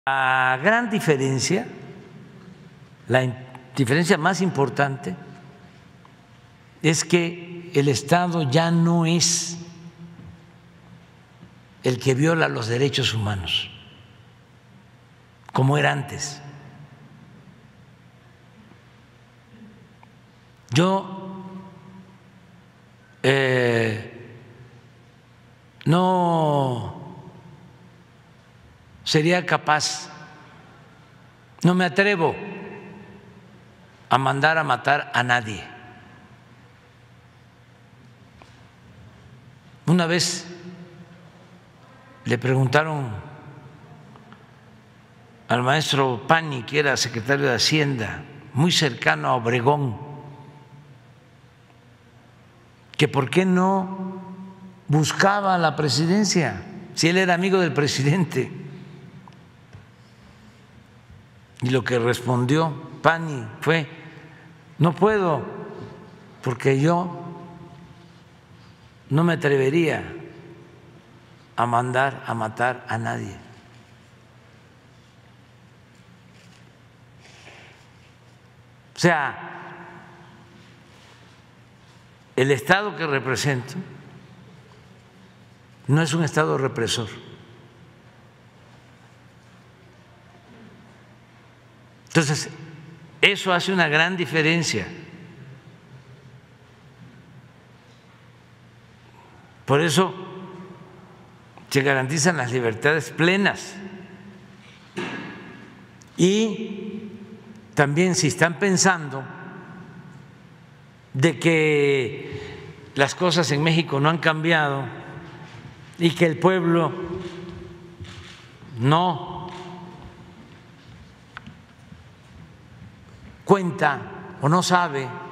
La gran diferencia, diferencia más importante, es que el Estado ya no es el que viola los derechos humanos, como era antes. Yo no sería capaz, no me atrevo a mandar a matar a nadie. Una vez le preguntaron al maestro Pani, que era secretario de Hacienda, muy cercano a Obregón, que por qué no buscaba la presidencia si él era amigo del presidente. Y lo que respondió Pani fue: no puedo, porque yo no me atrevería a mandar a matar a nadie. O sea, el Estado que represento no es un Estado represor. Entonces, eso hace una gran diferencia. Por eso se garantizan las libertades plenas. Y también, si están pensando de que las cosas en México no han cambiado y que el pueblo no cuenta o no sabe